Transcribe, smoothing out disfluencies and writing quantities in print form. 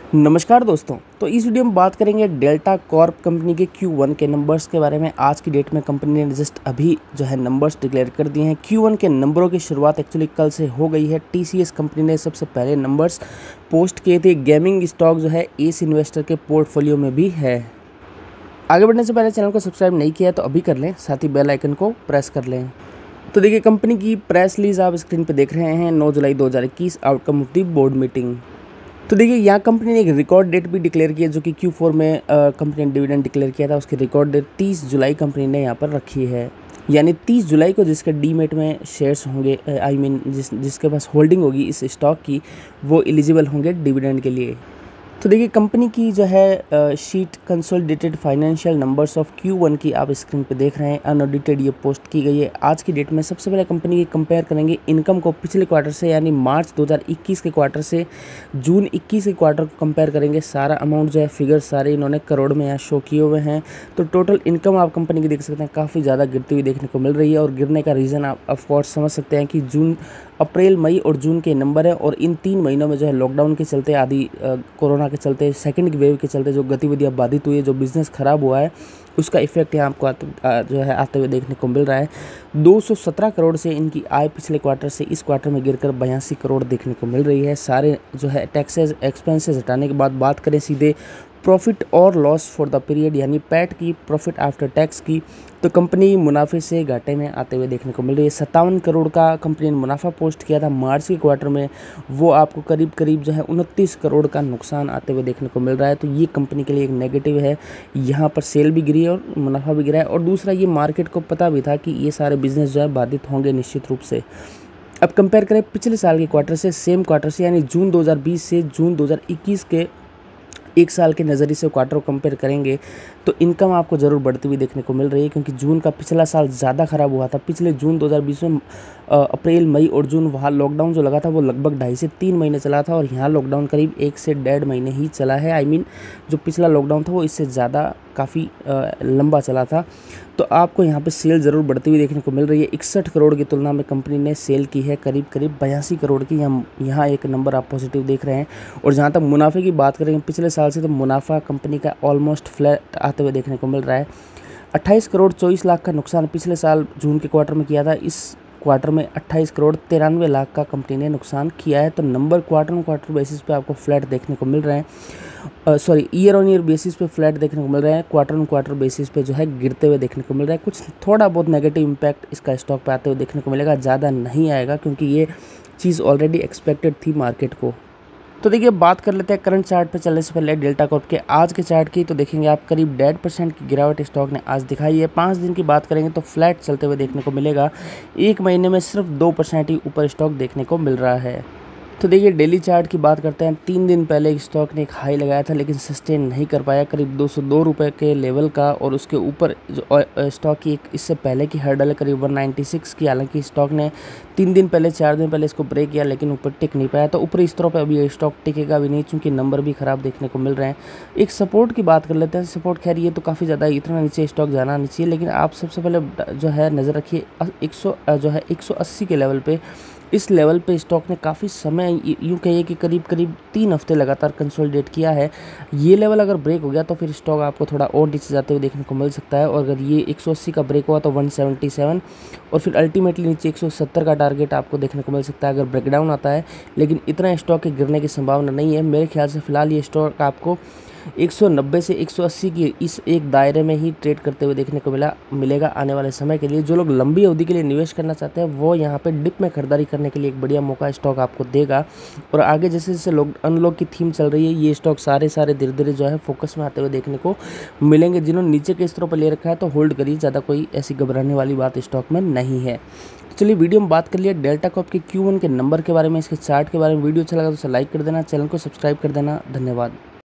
नमस्कार दोस्तों। तो इस वीडियो में बात करेंगे डेल्टा कॉर्प कंपनी के Q1 के नंबर्स के बारे में। आज की डेट में कंपनी ने जस्ट अभी नंबर्स डिक्लेयर कर दिए हैं। Q1 के नंबरों की शुरुआत एक्चुअली कल से हो गई है। TCS कंपनी ने सबसे पहले नंबर्स पोस्ट किए थे। गेमिंग स्टॉक एस इन्वेस्टर के पोर्टफोलियो में भी है। आगे बढ़ने से पहले चैनल को सब्सक्राइब नहीं किया है तो अभी कर लें, साथ ही बेल आइकन को प्रेस कर लें। तो देखिए, कंपनी की प्रेस रिलीज आप स्क्रीन पर देख रहे हैं। 9 जुलाई 2021 outcome of the board meeting. तो देखिए, यहाँ कंपनी ने एक रिकॉर्ड डेट भी डिक्लेयर की है, जो कि Q4 में कंपनी ने डिविडेंड डिक्लेयर किया था। उसकी रिकॉर्ड डेट 30 जुलाई कंपनी ने यहाँ पर रखी है। यानी 30 जुलाई को जिसके डीमेट में शेयर्स होंगे, जिसके पास होल्डिंग होगी इस स्टॉक की, वो एलिजिबल होंगे डिविडेंड के लिए। तो देखिए, कंपनी की sheet consolidated financial numbers of Q1 की आप स्क्रीन पे देख रहे हैं। अनऑडिटेड ये पोस्ट की गई है। आज की डेट में सबसे पहले कंपनी की कंपेयर करेंगे इनकम को पिछले क्वार्टर से, यानी मार्च 2021 के क्वार्टर से जून 21 के क्वार्टर को कंपेयर करेंगे। सारा अमाउंट फिगर सारे इन्होंने करोड़ में यहाँ शो किए हुए हैं। तो टोटल इनकम आप कंपनी की देख सकते हैं, काफ़ी ज़्यादा गिरती हुई देखने को मिल रही है। और गिरने का रीज़न आप ऑफकोर्स समझ सकते हैं कि अप्रैल, मई और जून के नंबर है। और इन 3 महीनों में लॉकडाउन के चलते, आदि कोरोना के चलते, सेकंड वेव के चलते जो गतिविधियां बाधित हुई है, जो बिज़नेस ख़राब हुआ है, उसका इफेक्ट यहाँ आपको आते हुए देखने को मिल रहा है। 217 करोड़ से इनकी आय पिछले क्वार्टर से इस क्वार्टर में गिरकर 82 करोड़ देखने को मिल रही है। सारे टैक्सेस एक्सपेंसेस हटाने के बाद बात करें सीधे प्रॉफिट और लॉस फॉर द पीरियड, यानी पैट की, प्रॉफिट आफ्टर टैक्स की, तो कंपनी मुनाफे से घाटे में आते हुए देखने को मिल रही है। 57 करोड़ का कंपनी ने मुनाफा पोस्ट किया था मार्च के क्वार्टर में। वो आपको करीब 29 करोड़ का नुकसान आते हुए देखने को मिल रहा है। तो ये कंपनी के लिए एक नेगेटिव है। यहाँ पर सेल भी गिरी है और मुनाफा भी गिरा है। और दूसरा, ये मार्केट को पता भी था कि ये सारे बिजनेस बाधित होंगे निश्चित रूप से। अब कंपेयर करें पिछले साल के क्वार्टर से, सेम क्वार्टर से, यानी जून 2020 से जून 2021 के एक साल के नज़रिए से क्वार्टर को कंपेयर करेंगे, तो इनकम आपको ज़रूर बढ़ती हुई देखने को मिल रही है। क्योंकि जून का पिछला साल ज़्यादा ख़राब हुआ था। पिछले जून 2020 में अप्रैल, मई और जून, वहाँ लॉकडाउन जो लगा था वो लगभग 2.5 से 3 महीने चला था। और यहाँ लॉकडाउन करीब 1 से 1.5 महीने ही चला है। जो पिछला लॉकडाउन था वो इससे ज़्यादा काफ़ी लंबा चला था। तो आपको यहाँ पे सेल ज़रूर बढ़ती हुई देखने को मिल रही है। 61 करोड़ की तुलना में कंपनी ने सेल की है करीब 82 करोड़ की। यहाँ एक नंबर आप पॉजिटिव देख रहे हैं। और जहाँ तक मुनाफे की बात करेंगे पिछले साल से, तो मुनाफा कंपनी का ऑलमोस्ट फ्लैट आते हुए देखने को मिल रहा है। 28 करोड़ 24 लाख का नुकसान पिछले साल जून के क्वार्टर में किया था। इस क्वार्टर में 28 करोड़ 93 लाख का कंपनी ने नुकसान किया है। तो number quarter on quarter basis पे आपको फ्लैट देखने को मिल रहे हैं। ईयर ऑन ईयर बेसिस पे फ्लैट देखने को मिल रहे हैं। क्वार्टर ऑन क्वार्टर बेसिस पे गिरते हुए देखने को मिल रहा है। कुछ थोड़ा बहुत नेगेटिव इम्पैक्ट इसका स्टॉक पे आते हुए देखने को मिलेगा, ज़्यादा नहीं आएगा, क्योंकि ये चीज़ ऑलरेडी एक्सपेक्टेड थी मार्केट को। तो देखिए, बात कर लेते हैं करंट चार्ट पे चलने से पहले डेल्टा कॉर्प के आज के चार्ट की। तो देखेंगे आप करीब 1.5% की गिरावट स्टॉक ने आज दिखाई है। 5 दिन की बात करेंगे तो फ्लैट चलते हुए देखने को मिलेगा। 1 महीने में सिर्फ 2% ही ऊपर स्टॉक देखने को मिल रहा है। तो देखिए, डेली चार्ट की बात करते हैं। 3 दिन पहले स्टॉक ने एक हाई लगाया था, लेकिन सस्टेन नहीं कर पाया, करीब 202 रुपये के लेवल का। और उसके ऊपर जो स्टॉक की एक इससे पहले की हर्डल है करीब 196 की। हालांकि स्टॉक ने 3 दिन पहले, 4 दिन पहले इसको ब्रेक किया, लेकिन ऊपर टिक नहीं पाया। तो ऊपरी स्तरों पर अभी ये स्टॉक टिकेगा भी नहीं, चूँकि नंबर भी ख़राब देखने को मिल रहे हैं। एक सपोर्ट की बात कर लेते हैं। सपोर्ट खैर ये तो काफ़ी ज़्यादा, इतना नीचे स्टॉक जाना नहीं चाहिए, लेकिन आप सबसे पहले नज़र रखिए 180 के लेवल पे। इस लेवल पे स्टॉक ने काफ़ी समय, यूँ कहिए कि करीब 3 हफ्ते लगातार कंसोलिडेट किया है। ये लेवल अगर ब्रेक हो गया तो फिर स्टॉक आपको थोड़ा और नीचे जाते हुए देखने को मिल सकता है। और अगर ये 180 का ब्रेक हुआ तो 177, और फिर अल्टीमेटली नीचे 170 का टारगेट आपको देखने को मिल सकता है अगर ब्रेकडाउन आता है। लेकिन इतना स्टॉक के गिरने की संभावना नहीं है मेरे ख्याल से। फिलहाल ये स्टॉक आपको 190 से 180 की इस एक दायरे में ही ट्रेड करते हुए देखने को मिलेगा आने वाले समय के लिए। जो लोग लंबी अवधि के लिए निवेश करना चाहते हैं, वो यहाँ पे डिप में खरीदारी करने के लिए एक बढ़िया मौका स्टॉक आपको देगा। और आगे जैसे जैसे अनलॉक की थीम चल रही है, ये स्टॉक सारे धीरे धीरे फोकस में आते हुए देखने को मिलेंगे। जिन्होंने नीचे के स्तरों पर ले रखा है तो होल्ड करिए, ज़्यादा कोई ऐसी घबराने वाली बात स्टॉक में नहीं है। चलिए, वीडियो में बात कर लिया डेल्टा कॉर्प के Q1 के नंबर के बारे में, इसके चार्ट के बारे में। वीडियो अच्छा लगा तो लाइक कर देना, चैनल को सब्सक्राइब कर देना। धन्यवाद।